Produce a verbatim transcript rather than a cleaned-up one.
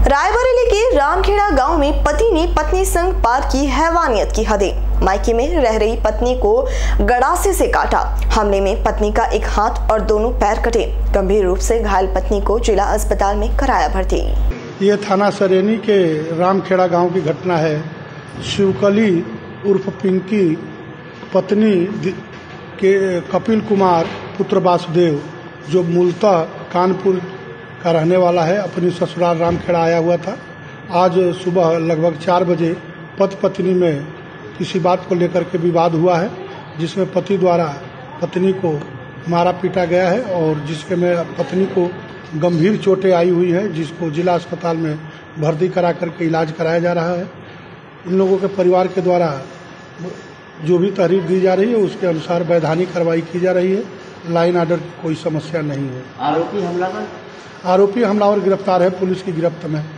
रायबरेली के रामखेड़ा गांव में पति ने पत्नी संग पार की हैवानियत की हदें। मायके में रह रही पत्नी को गड़ासे से काटा। हमले में पत्नी का एक हाथ और दोनों पैर कटे। गंभीर रूप से घायल पत्नी को जिला अस्पताल में कराया भर्ती। ये थाना सरेनी के रामखेड़ा गांव की घटना है। शिवकली उर्फ पिंकी पत्नी के कपिल कुमार पुत्र वासुदेव, जो मूलतः कानपुर का रहने वाला है, अपनी ससुराल रामखेड़ा आया हुआ था। आज सुबह लगभग चार बजे पति पत्नी में किसी बात को लेकर के विवाद हुआ है, जिसमें पति द्वारा पत्नी को मारा पीटा गया है और जिसके में पत्नी को गंभीर चोटें आई हुई है, जिसको जिला अस्पताल में भर्ती करा करके इलाज कराया जा रहा है। इन लोगों के परिवार के द्वारा जो भी तहरीर दी जा रही है उसके अनुसार वैधानिक कार्रवाई की जा रही है। लाइन ऑर्डर की कोई समस्या नहीं है। आरोपी हमलावर आरोपी हमलावर गिरफ्तार है, पुलिस की गिरफ्त में।